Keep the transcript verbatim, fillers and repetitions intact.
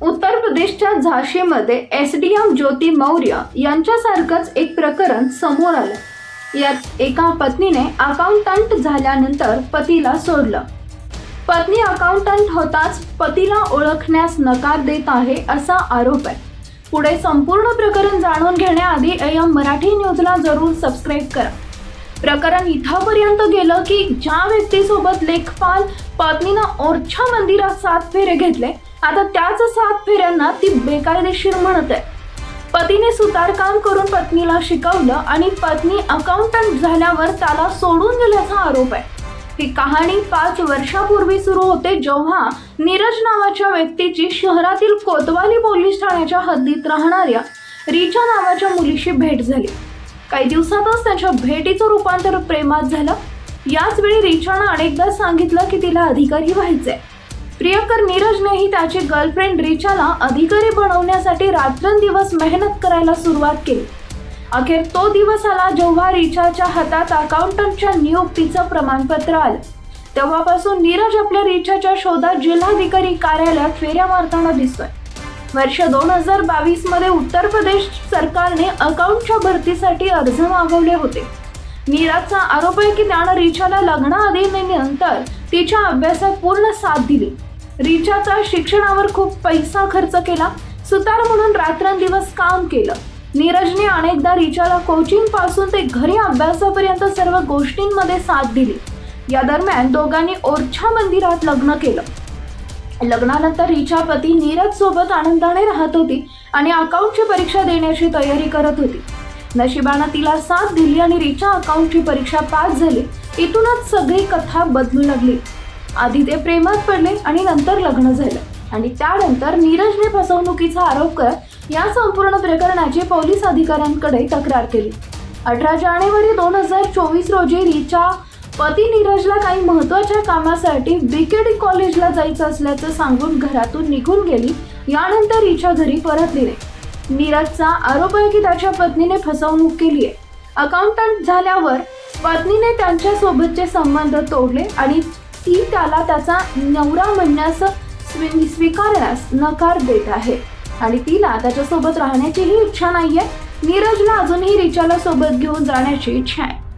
उत्तर प्रदेशच्या झाशीमध्ये एसडीएम ज्योती मौर्य यांच्यासारखंच एक प्रकरण समोर आलं। यात एका पत्नीने अकाउंटंट झाल्यानंतर पतीला सोडलं। पत्नी अकाउंटंट होताच पतीला ओळखण्यास नकार देत आहे असा आरोप आहे। पुढे संपूर्ण प्रकरण जाणून घेण्याआधी एम मराठी न्यूजला जरूर सबस्क्राइब करा। प्रकरण इथपर्यंत गेलं की ज्या व्यक्तीसोबत लेखपाल पत्नीनं ओरछा मंदिरात सात फेरे घेतले, आता त्याच सात फेऱ्यांना ती बेकायदेशीर म्हणत आहे। पतीने सुतारकाम करून पत्नीला शिकवलं आणि पत्नी अकाउंटंट झाल्यावर त्याला सोडून दिल्याचा आरोप आहे। ही कहाणी पाच वर्षापूर्वी सुरू होते, जेव्हा नीरज नावाच्या व्यक्तीची शहरातील कोतवाली पोलीस ठाण्याच्या हद्दीत राहणाऱ्या रिचा नावाच्या मुलीशी भेट झाली। काही दिवसातच त्याच्या भेटीचं रूपांतर प्रेमात झालं। याच वेळी रिचानं अनेकदा सांगितलं की तिला अधिकारी व्हायचंय। प्रियकर नीरजनेही त्याची गर्लफ्रेंड रिचाला अधिकारी बनवण्यासाठी रात्रंदिवस मेहनत करायला सुरुवात केली। अखेर तो दिवस आला जेव्हा रिचाच्या हातात अकाउंटंटच्या नियुक्तीचं प्रमाणपत्र आलं। तेव्हापासून नीरज आपल्या रिचाच्या शोधात जिल्हाधिकारी कार्यालयात फेऱ्या मारताना दिसतोय। वर्ष दोन हजार बावीस मध्ये उत्तर प्रदेश सरकारने अकाउंटच्या भरतीसाठी अर्ज मागवले होते। नीरजचा आरोप आहे की त्यानं रिचाला लग्नाआधी आणि नंतर तिच्या अभ्यासात पूर्ण साथ दिली। रिचाच्या शिक्षणावर खूप पैसा खर्च केला, सुतार म्हणून रात्रंदिवस काम केलं। नीरजने अनेकदा रिचाला कोचिंग पासून ते घरी अभ्यासापर्यंत सर्व गोष्टींमध्ये साथ दिली। या दरम्यान दोघांनी ओरछा मंदिरात लग्न केलं। लग्नानंतर रिचा पती नीरज सोबत आनंदाने राहत होती आणि अकाउंटची परीक्षा देण्याची तयारी करत होती। नशिबानं तिला साथ दिली आणि रिचा अकाउंटची परीक्षा पास झाली। इथूनच सगळी कथा बदलू लागली। आधी ते प्रेमात पडले आणि नंतर लग्न झालं आणि त्यानंतर नीरजने फसवणुकीचा आरोप करत या संपूर्ण प्रकरणाची पोलीस अधिकाऱ्यांकडे तक्रार केली। अठरा जानेवारी दोन हजार चोवीस रोजी रिचा पती नीरजला काही महत्त्वाच्या कामासाठी बीकेडी कॉलेजला जायचं असल्याचं सांगून घरातून निघून गेली। यानंतर रिचा घरी परतली नाही। नीरजचा आरोप आहे की त्याच्या पत्नीने फसवणूक केली आहे। अकाउंटंट झाल्यावर पत्नीने त्यांच्या सोबतचे संबंध तोडले आणि ती त्याला त्याचा नवरा म्हणण्यास स्वीकारण्यास नकार देत आहे आणि तिला त्याच्यासोबत राहण्याचीही इच्छा नाहीये। नीरजला अजूनही रिचाला सोबत घेऊन जाण्याची इच्छा आहे।